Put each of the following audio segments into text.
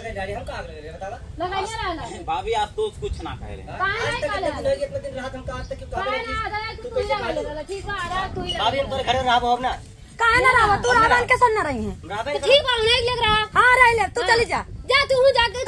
लगाई गाड़ी हम कहां लगे बतावा लगाइए रहना भाभी आज तो कुछ ना कह रहे काहे ना इतना दिन रात हम कहां तक क्यों काहे ना आधा तू ही लगा ले ठीक है आधा तू ही भाभी हम तोरे घरे रहब अब ना काहे ना रहा तू रावण के सुन रही है रहबे ठीक बा नहीं लग रहा हां रह ले तू चली जा जा तू जाके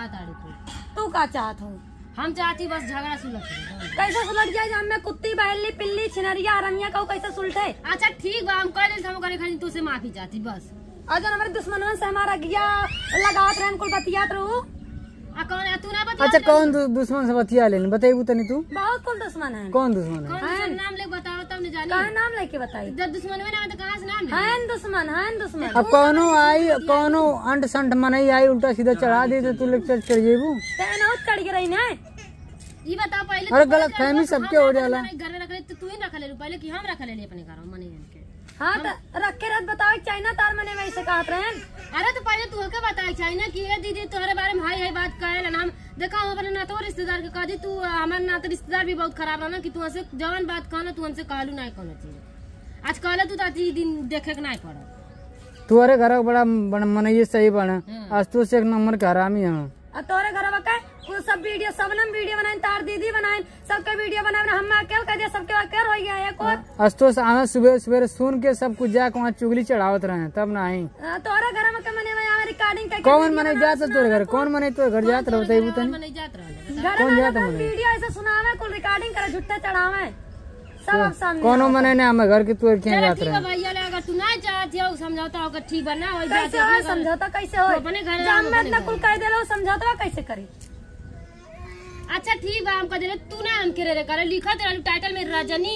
तू का चाहत हो हम चाहती बस झगड़ा सुलझ कैसे सुलट जाए जब मैं कुत्ती बहली पिल्ली छिनरिया हरमिया कहूँ कैसे सुलटे। अच्छा ठीक बा हम कह ले हम करे खाली तू से माफी चाहती बस अजन हमारे दुश्मनों से हमारा गिया लगात रहन कुल बतियात रहू आ कौन है तू ना बता अच्छा कौन दुश्मन से बतिया लेन बताइबू तनी तू बहुत कुल दुश्मन है। कौन दुश्मन है? कौन नाम ले बताओ तब न जानी कहा नाम लेके बताई जब दुश्मन में ना तो कहां से नाम है दुश्मन अब कौनो आई कौनो अंट संट मनई आई उल्टा सीधा चढ़ा दे तो तू लेक्चर चढ़ जेबू तेना चढ़ गई ना ये बता पहले अरे गलत फहमी सबके हो जाला घर में रख ले तो तू ही रख ले पहले कि हम रख ले अपने घर में मनी के हाँ तो रख के रात बताओ चाइना तार मने वैसे कहत रहे अरे तो पहले तू के बताई चाइना कि ये दीदी तुम्हारे बारे में हाई बात कहे ना हम देखा हम अपने ना तो रिश्तेदार के कह दी तू हमारे ना तो रिश्तेदार भी बहुत खराब है ना कि तू हमसे जवान बात कहना तू हमसे कहलू नहीं कहना चाहिए आज कहले तू ताती दिन देखे के नहीं पड़ा तुम्हारे घर बड़ा मनइये सही बना आज तो से एक नंबर का हरामी है तोरे घर बका वो सब वीडियो सबनम वीडियो बनाए तार दीदी बनाए सबके वीडियो बनाए हम अकेले कह दिया सबके अकेले हो गया है को अस्तोस आवे सुबह सवेरे सुन के सब कुछ जाके वहाँ चुगली चढ़ावत रहे तब ना आई तोरे घर में मने में रिकॉर्डिंग करके कौन मने जात तोरे घर कौन मने तो घर जात रहते हैं तनी नहीं जात रहा घर कौन जात में मने वीडियो ऐसे सुनावे कुल रिकॉर्डिंग करे झूठे चढ़ावे सब अब सामने कौनो मने ने हमें घर के तू क्या जात ठीक रहे है भैया अगर तू नहीं चाहती हो समझौता होगा ठीक बना हो कैसे हो समझौता कैसे हो अपने घर जाम में इतना कुल कह देलो समझौता कैसे करी। अच्छा ठीक बा हम कह दे तू ना हम करे करे लिखत रहलू टाइटल में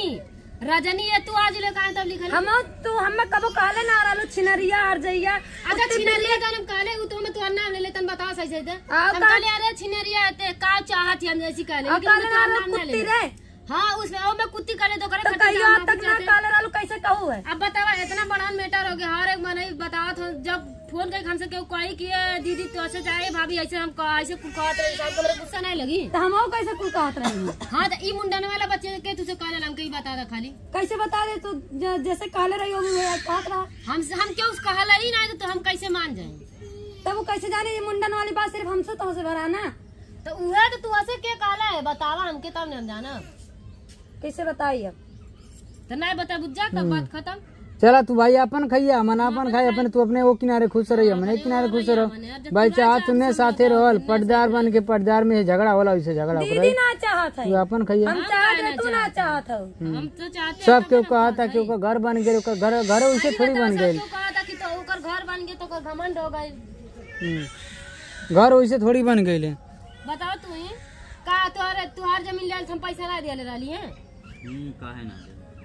रजनी है तू आज ले कहां तब लिखल हम तू हम कबो कहले ना रहलू छिनरिया हरजइया अच्छा छिनरिया का नाम कहले उ तो मैं तोर नाम ले ले तन बता सही सही दे हम कहले अरे छिनरिया ते का चाहत हम जैसी कहले लेकिन तोर नाम ना ले हां उसमें ओ मैं कुत्ती कहले तो करे तो कहियो तक ना कहले रहलू कैसे कहू है। अब बतावा इतना बड़ा मैटर हो गया हर एक मन बतावत हो जब फोन करके हमसे केहू कही कि दीदी तो से चाहे भाभी ऐसे हम ऐसे कहत रहे सब को गुस्सा नहीं लगी तो हम कैसे कुल कहत रहे हां तो ई मुंडन वाला बच्चे के तुझे कहले हम के बता दे खाली कैसे बता दे तू जैसे कहले रही होगी कहत रहा हम क्यों उस कहला ही नहीं तो हम कैसे मान जाए तब वो कैसे जाने ये मुंडन वाली बात सिर्फ हमसे तो से भरा ना तो उहे तो तू ऐसे के कहला है बतावा हमके तब नहीं हम जाना कैसे बताई अब तो नहीं बता बुझा तब बात खत्म चला तू भाई अपन खाइया मन अपन खाई अपने तू अपने वो किनारे खुश रही मन एक किनारे खुश रहो भाई चाह तुमने साथे रहल पटदार बन के पटदार में झगड़ा होला वैसे झगड़ा दीदी ना चाहत है अपन खाइया हम चाहते तू ना चाहत हो हम तो चाहते सब क्यों कहा था कि घर बन गए घर घर वैसे थोड़ी बन गए कहा था कि तो ओकर घर बन गए तो ओकर घमंड हो गए घर वैसे थोड़ी बन गए बताओ तू ही का तुहार जमीन ले हम पैसा ना दिले रहली हैं काहे ना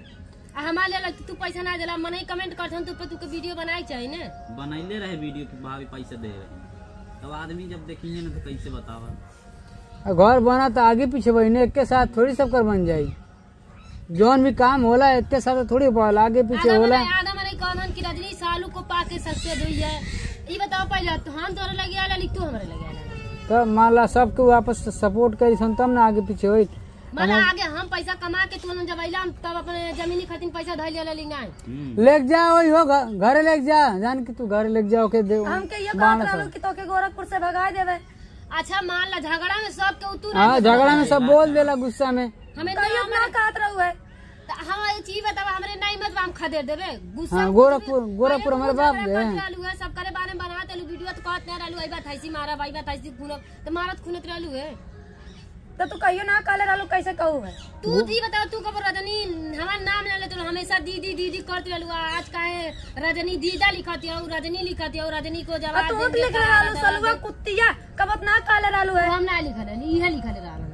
हमारे लग तू पैसा ना दिला मने कमेंट करथन तू पे तू के वीडियो बनाई चाहिए ना बनैले रहे वीडियो की भाभी पैसा दे रहे तब आदमी जब देखेंगे ना तो कैसे बतावा घर बना तो आगे पीछे बहने एक के साथ थोड़ी सब कर बन जाये जौन भी काम होला एक के साथ थोड़ी बोल आगे पीछे होला आधा मने कहन कि रजनी सालू को पाके सबसे दुई है ई बताओ पहले तो हम तोरे लगे आला लिख तू हमरे लगे आला तो मान ला सबके वापस सपोर्ट करी सन तब ना आगे पीछे होई माना आगे हम पैसा कमा के तू जब अइला तब अपने जमीनी खातिर पैसा धइल ले लिंगा ले जा वही हो घर ले जा जान के तू घर ले जाओ के दे हम के ये बात रहलू कि तो के गोरखपुर से भगा देवे। अच्छा मान ला झगड़ा में सब के उतू हां झगड़ा में सब बोल देला गुस्सा में हमें कहियो ना कहत रहू है हम ये चीज बतावा हमरे नहीं मत हम खदेर देबे गुस्सा गोरखपुर हमारे बाप है सब करे बारे में बनाते लो वीडियो तो कहत नहीं रहलू आई बात ऐसी मारा भाई बात ऐसी खून तो मारत खूनत रहलू है तो तू कहियो ना कहले रहलू कैसे कहू है तू जी बताओ तू कब रजनी हमारा नाम ले लेते हमेशा दीदी दीदी करते रहलू आज काहे रजनी दीदा लिखती है रजनी लिखती है रजनी को जवाब तू लिख रहलू सलुआ कुत्तिया कब ना कहले रहलू है हम ना लिखले इहे लिखले रहलू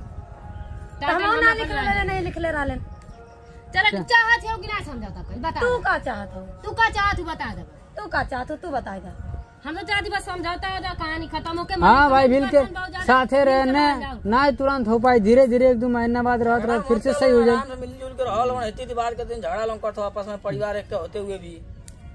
हम ना लिखले नहीं लिखले रहले चल चाहत हो कि ना समझौता कोई बता तू का चाहत हो तू का चाहत हो बता दे तू का चाहत हो तू बता दे हम तो चाहती बस समझौता हो जाए कहानी खत्म होके हाँ भाई मिल के साथे रहने ना तुरंत हो पाए धीरे धीरे एक दो महीना बाद रहत रह फिर से सही हो जाए मिलजुल कर रहल इतनी बार के दिन झगड़ा लंग करत आपस में परिवार एक होते हुए भी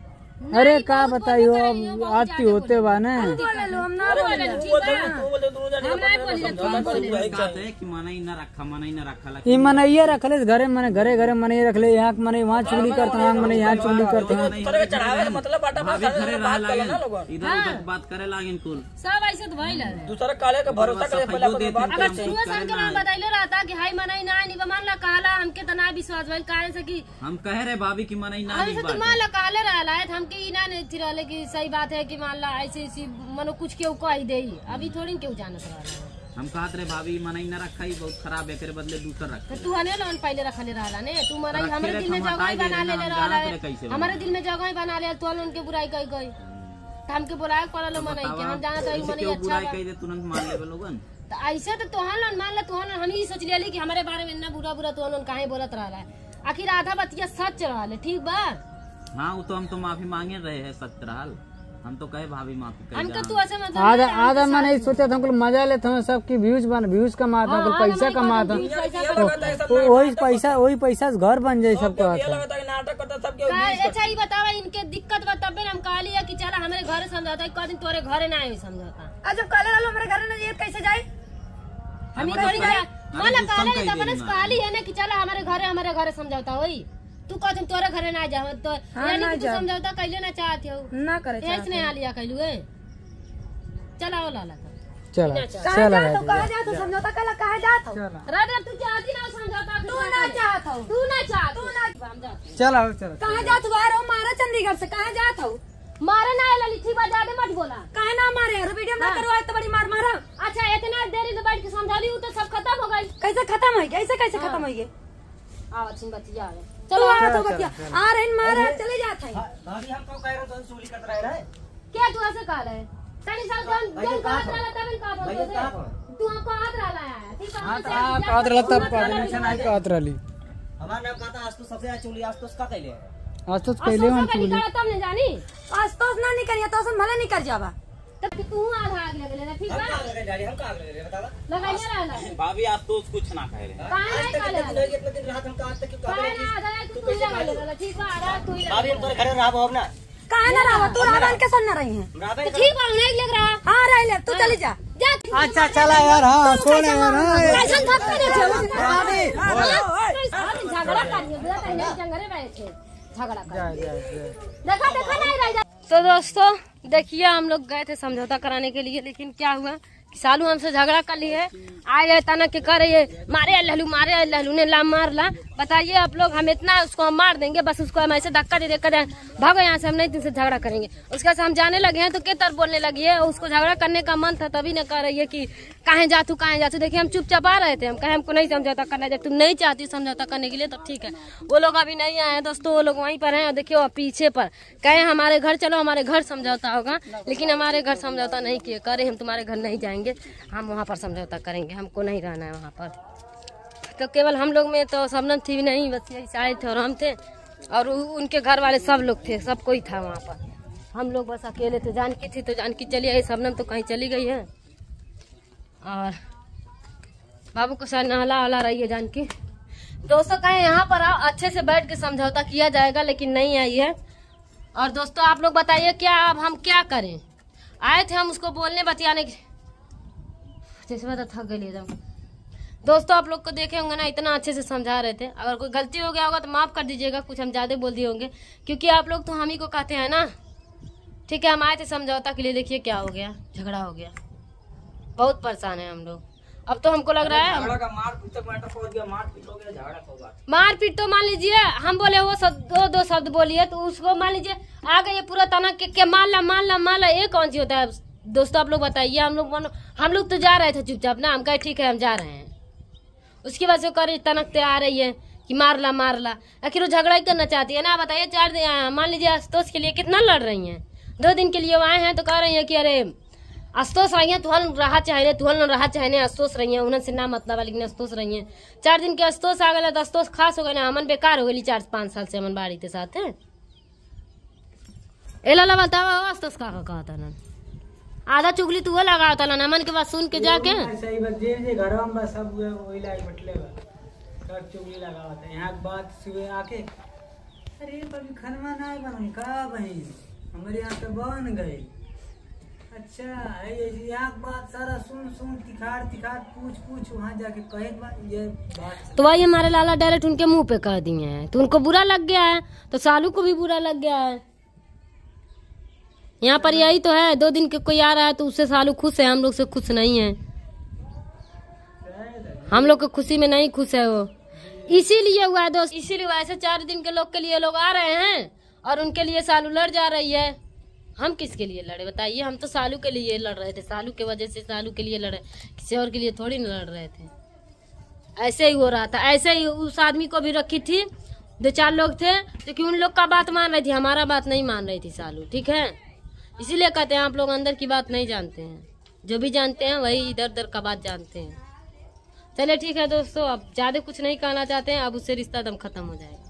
अरे का बताइयो आती होते बा ने बोले लो हम ना बोले तू बोल दोनों हम नहीं बोली रे, तुम बोली रे। कहते हैं कि मना ही न रखा ये मनैया रखले घरे मने घरे घरे मने रखले यहाँ के मने वहाँ चुगली करते हैं मने यहाँ चुगली करते हैं। तोरे के चढ़ावे के मतलब बाटा पर भाभी घरे बात रह कर ना लागेन लोगन। इधर उधर बात करे लागेन कुल सब ऐसे तो भइल है। दूसरा काले के भरोसा करे पहले अपन बात अगर शुरू से हमके नाम बताइले रहता कि हाय मनाई ना नहीं मान ला कहला हमके त ना विश्वास भइल काहे से कि हम कह रहे भाभी की मना ही ना हमसे तो मान ला कहले रहला है हमके ई ना नहीं थी रहले कि सही बात है कि मान ला ऐसे ऐसी मनो कुछ केहू कह देई अभी थोड़ी केहू जानत रहला। हम कहत रहे भाभी मना ही ना रखा ही बहुत खराब है करे बदले दूसरा रखा। तो तू हने लोन पहले रखले रहला ने तू मनाई रखे हमारे रे, दिल में हम जगह हटाई बना दे, ले हम रहला जानत रहे कैसे है हमारे दिल में जगह बना ले तो लोन के बुराई कह गई हमके बुलाया पड़ल मनाई के हम जानत है मनाई अच्छा बुराई बा। कह दे तुरंत मान लेबे लोगन। तो ऐसे तो तोहन लोन मान ला तोहन हम ही सोच लेली कि हमारे बारे में इतना बुरा बुरा तोहन लोन काहे बोलत रहला है आखिर आधा बतिया सच रहले ठीक बा। हाँ वो तो हम तो माफी मांगे रहे हैं सच रहल हम तो कहे भाभी माफी कर हमके तू ऐसे मतलब आधा आधा मैंने ये सोचा था हमको मजा लेते हैं सबकी व्यूज कमाते हैं पैसा कमाते हैं वही पैसा से घर बन जाए सबको ये आता है। लगता है नाटक करता सब के अच्छा ही बतावा इनके दिक्कत बा तबे हम कहली है कि चला हमारे घर समझौता है दिन तोरे घरे ना आए समझौता आज जब काले वालों मेरे घर में ये कैसे जाए? हम थोड़ी माला कहले तो अपने कहली है ना कि चला हमारे घरे समझौता होई तू कहत तोरे घरे ना जा तो यानी कि तू समझौता कैले ना चाहते हो ना करे ऐसे नहीं आलिया कैलू है चला ओ लाला चला कहाँ जा तो कहाँ जा तू समझौता कला कहाँ जा तो राधा तू चाहती ना समझौता तू ना चाहत हो तू ना चाह तू ना हम जाते चला चला कहाँ जा तू आ रहा मारा चंडीगढ़ से कहाँ जात हो? मारे ना लली ठीक बात ज्यादा मत बोला कहाँ ना मारे वीडियो में करवाए तो बड़ी मार मारा। अच्छा इतना देरी से बैठ के समझाली तो सब खत्म हो गई कैसे खत्म हो गया? कैसे खत्म हो गया? आओ छिन बच्ची आ चलो आ रहा तो बतिया आ रहे मारा चले जात है। भाभी हम कब कह रहे तो चुगली करत रहे रे क्या तू ऐसे कह रहे तनी साल जन कहत रहला तब का बोलतो तू हम कहत रहला है ठीक है हाँ कहत रहला तब कहत रहली हमार नाम कहता आज तो सबसे चुगली आज तो का कहले आज तो पहले हम चुगली तब नहीं जानी आज तो ना नहीं करिए तो भले नहीं कर जावा तब कि तू आधा आग लगे लेना ठीक बा हम का रे बतावा लगाइए रहला भाभी आज तो कुछ ना कह रहे काहे नहीं कह रहे इतना दिन रात हम का आज तक क्यों काहे ना आधा तू लगा लेला ठीक बा आधा तू ही भाभी हम तोरे घरे रहब अब ना कहाँ ना रहा तू रावण के सुन रही है? रहबे ठीक बा नहीं लग रहा हाँ रह ले तू चली जा जा अच्छा चला यार हाँ कौन है यार कैसन धक्का दे झगड़ा करिए बुरा नहीं जंगरे बैठे झगड़ा कर देखा नहीं रह जा। तो दोस्तों देखिए हम लोग गए थे समझौता कराने के लिए लेकिन क्या हुआ कि सालू हमसे झगड़ा कर लिए आए तना के कर रही मारे लहलू ने ला मार ला। बताइए आप लोग हम इतना उसको हम मार देंगे बस उसको हम ऐसे धक्का दे देकर भागो यहाँ से हम नहीं तुमसे झगड़ा करेंगे। उसके बाद हम जाने लगे हैं तो के तर बोलने लगी है उसको झगड़ा करने का मन था तभी न कर रही है कि कहाँ जा तू देखिए हम चुपचाप आ रहे थे हम कहे हमको नहीं समझौता करना जब तुम नहीं चाहती समझौता करने के लिए तो ठीक है। वो लोग अभी नहीं आए हैं दोस्तों वो लोग वहीं पर हैं और देखिए पीछे पर कहे हमारे घर चलो हमारे घर समझौता होगा लेकिन हमारे घर समझौता नहीं किए करे हम तुम्हारे घर नहीं जाएंगे हम वहाँ पर समझौता करेंगे हमको नहीं रहना है वहाँ पर। तो केवल हम लोग में तो शबनम थी नहीं बस यही सारे थे और हम थे और उनके घर वाले सब लोग थे सब कोई था वहाँ पर हम लोग बस अकेले थे। जानकी थी तो जानकी चली आई शबनम तो कहीं चली गई है और बाबू को शायद नहला हला रही है जानकी। दोस्तों कहें यहाँ पर आओ अच्छे से बैठ के समझौता किया जाएगा लेकिन नहीं आई है। और दोस्तों आप लोग बताइए क्या अब हम क्या करें आए थे हम उसको बोलने बतियाने जैसे मैं तो थक गई एकदम। दोस्तों आप लोग को देखे होंगे ना इतना अच्छे से समझा रहे थे अगर कोई गलती हो गया होगा तो माफ कर दीजिएगा कुछ हम ज्यादा बोल दिए होंगे क्योंकि आप लोग तो हम ही को कहते हैं ना। ठीक है हम आए थे समझौता के लिए देखिए क्या हो गया झगड़ा हो गया बहुत परेशान है हम लोग। अब तो हमको लग रहा है मार पीट तो मान लीजिए हम बोले वो दो शब्द बोलिए तो उसको मान लीजिए आ गए पूरा तना के मान ला ये कौन सी होता है। दोस्तों आप लोग बताइए हम लोग तो जा रहे थे चुपचाप ना हम कहे ठीक है हम जा रहे हैं उसकी वजह से कर तनकते आ रही है कि मार ला आखिर वो झगड़ा ही करना चाहती है ना। बताइए 4 दिन मान लीजिए आशुतोष के लिए कितना लड़ रही हैं 2 दिन के लिए वो आए हैं तो कह रही है कि अरे आशुतोष रही है तुहल रहा चाहे आशुतोष रही है उन्हें से ना मतलब लेकिन आशुतोष रही है 4 दिन के आशुतोष आ गए तो आशुतोष खास हो गए ना हमन बेकार हो गई 4-5 साल से हमन बाड़ी के साथ है। एला बतावा आशुतोष का कहता ना आधा चुगली तू लगा था नमन के बाद सुन के जाके सही बात जे घरवा में सब वही लाई बटले बा सब चुगली लगावत है यहाँ बात सुबह आके अरे कभी खनवा ना बनम का बहन हमारे यहाँ तो बन गए अच्छा है यहाँ बात सारा सुन तिखाड़ पूछ वहाँ जाके कहे ये बात। तो वही हमारे लाला डायरेक्ट उनके मुंह पे कह दिए हैं, तो उनको बुरा लग गया है, तो सालू को भी बुरा लग गया है। यहाँ पर यही तो है, 2 दिन के कोई आ रहा है तो उससे सालू खुश है, हम लोग से खुश नहीं है, हम लोग की खुशी में नहीं खुश है वो, इसीलिए हुआ है दोस्त, इसीलिए हुआ। ऐसे 4 दिन के लोग के लिए लोग आ रहे हैं और उनके लिए सालू लड़ जा रही है। हम किसके लिए लड़े बताइए, हम तो सालू के लिए लड़ रहे थे, सालू के वजह से सालू के लिए लड़े, किसी और के लिए थोड़ी ना लड़ रहे थे। ऐसे ही हो रहा था, ऐसे ही उस आदमी को भी रखी थी, 2-4 लोग थे तो कि उन लोग का बात मान रही थी, हमारा बात नहीं मान रही थी सालू, ठीक है। इसीलिए कहते हैं आप लोग अंदर की बात नहीं जानते हैं, जो भी जानते हैं वही इधर उधर का बात जानते हैं। चलिए ठीक है दोस्तों, अब ज्यादा कुछ नहीं कहना चाहते हैं, अब उससे रिश्ता दम खत्म हो जाएगा।